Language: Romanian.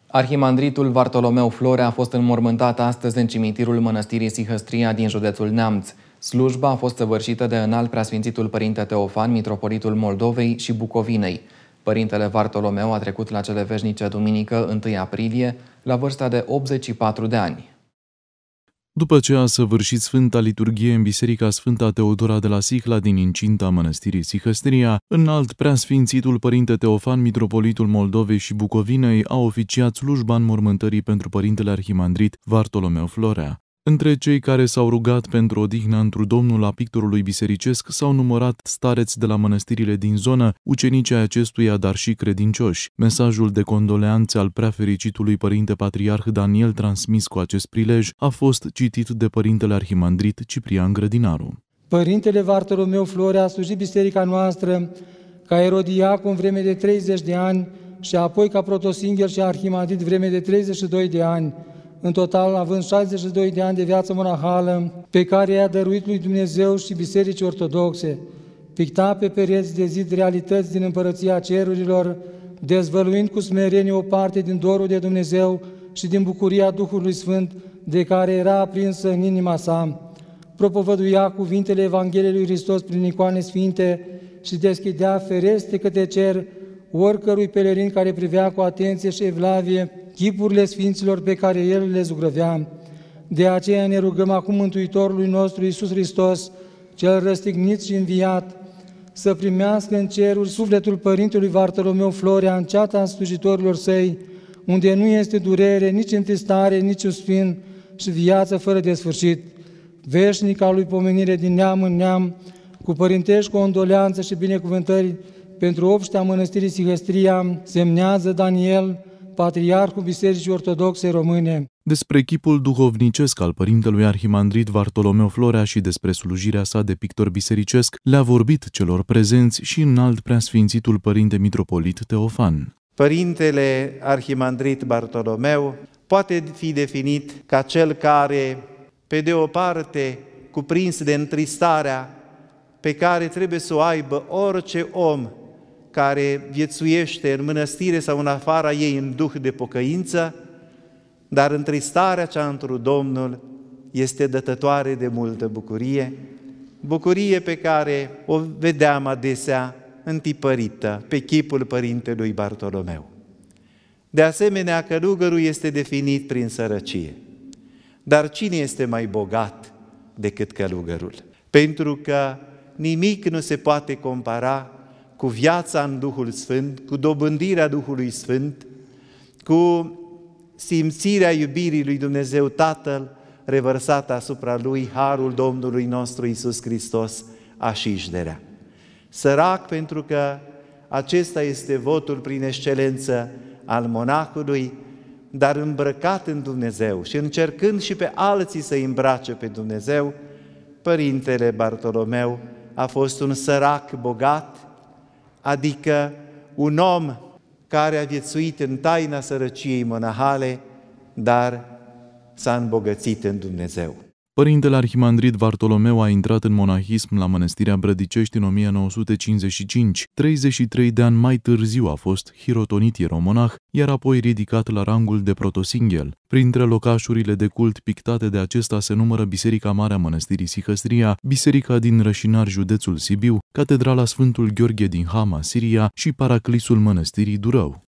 Arhimandritul Vartolomeu Florea a fost înmormântat astăzi în cimitirul mănăstirii Sihăstria din județul Neamț. Slujba a fost săvârșită de înalt preasfințitul părinte Teofan, mitropolitul Moldovei și Bucovinei. Părintele Vartolomeu a trecut la cele veșnice duminică 1 aprilie, la vârsta de 84 de ani. După ce a săvârșit Sfânta Liturghie în Biserica Sfânta Teodora de la Sihla din incinta mănăstirii Sihăstria, înalt preasfințitul părinte Teofan, mitropolitul Moldovei și Bucovinei, a oficiat slujba înmormântării pentru părintele arhimandrit Vartolomeu Florea. Între cei care s-au rugat pentru odihna întru Domnul a pictorului bisericesc s-au numărat stareți de la mănăstirile din zonă, ucenicii acestuia, dar și credincioși. Mesajul de condoleanțe al preafericitului părinte patriarh Daniel, transmis cu acest prilej, a fost citit de părintele arhimandrit Ciprian Grădinaru. Părintele Vartolomeu Florea a slujit biserica noastră ca erodiacon vreme de 30 de ani și apoi ca protosinghel și arhimandrit vreme de 32 de ani, în total având 62 de ani de viață monahală, pe care i-a dăruit lui Dumnezeu și Bisericii Ortodoxe. Picta pe pereți de zid realități din împărăția cerurilor, dezvăluind cu smerenie o parte din dorul de Dumnezeu și din bucuria Duhului Sfânt de care era aprinsă în inima sa. Propovăduia cuvintele Evangheliei lui Hristos prin icoane sfinte și deschidea fereste către cer oricărui pelerin care privea cu atenție și evlavie chipurile sfinților pe care El le zugrăvea. De aceea ne rugăm acum Mântuitorului nostru Iisus Hristos, cel răstignit și înviat, să primească în ceruri sufletul părintelui Vartolomeu Florea în ceata slujitorilor săi, unde nu este durere, nici întristare, nici uspin și viață fără de sfârșit. Veșnica lui pomenire din neam în neam, cu părintești condoleanță și binecuvântări pentru obștea mănăstirii Sihăstria, semnează Daniel, Patriarhul Bisericii Ortodoxe Române. Despre chipul duhovnicesc al părintelui arhimandrit Vartolomeu Florea și despre slujirea sa de pictor bisericesc le-a vorbit celor prezenți și înalt preasfințitul părinte mitropolit Teofan. Părintele arhimandrit Bartolomeu poate fi definit ca cel care, pe de o parte, cuprins de întristarea pe care trebuie să o aibă orice om care viețuiește în mănăstire sau în afara ei în duh de pocăință, dar întristarea cea întru Domnul este dătătoare de multă bucurie, bucurie pe care o vedeam adesea întipărită pe chipul părintelui Bartolomeu. De asemenea, călugărul este definit prin sărăcie. Dar cine este mai bogat decât călugărul? Pentru că nimic nu se poate compara cu viața în Duhul Sfânt, cu dobândirea Duhului Sfânt, cu simțirea iubirii lui Dumnezeu Tatăl revărsată asupra lui, harul Domnului nostru Iisus Hristos, așișderea. Sărac pentru că acesta este votul prin excelență al monahului, dar îmbrăcat în Dumnezeu și încercând și pe alții să îmbrace pe Dumnezeu, părintele Bartolomeu a fost un sărac bogat, adică un om care a viețuit în taina sărăciei monahale, dar s-a îmbogățit în Dumnezeu. Părintele arhimandrit Vartolomeu a intrat în monahism la mănăstirea Brădicești în 1955. 33 de ani mai târziu a fost hirotonit ieromonah, iar apoi ridicat la rangul de protosinghel. Printre locașurile de cult pictate de acesta se numără Biserica Mare a Mănăstirii Sihăstria, Biserica din Rășinar, județul Sibiu, Catedrala Sfântul Gheorghe din Hama, Siria și Paraclisul Mănăstirii Durău.